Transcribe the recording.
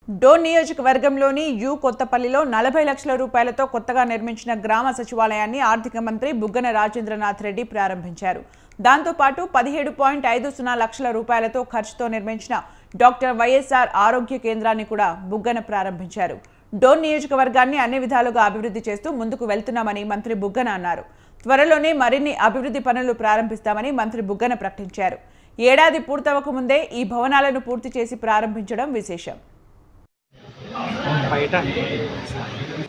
డోన్ నియోజకవర్గంలోని యు కొత్తపల్లిలో 40 లక్షల రూపాయలతో కొత్తగా నిర్మించిన గ్రామ సచివాలయాన్ని ఆర్థిక మంత్రి బుగ్గన రాజేంద్రనాథ్ రెడ్డి ప్రారంభించారు. దాంతో పాటు 17.50 లక్షల రూపాయలతో ఖర్చుతో నిర్మించిన డాక్టర్ వైఎస్ఆర్ ఆరోగ్య కేంద్రాన్ని కూడా బుగ్గన ప్రారంభించారు. డోన్ నియోజకవర్గాన్ని అన్ని విధాలుగా అభివృద్ధి చేస్తూ ముందుకు వెళ్తున్నామని మంత్రి బుగ్గన అన్నారు. త్వరలోనే మరిన్ని అభివృద్ధి పనులు ప్రారంభిస్తామని మంత్రి బుగ్గన ప్రకటించారు. ఏడాది పూర్తవక ముందే ఈ భవనాలను పూర్తి చేసి ప్రారంభించడం విశేషం.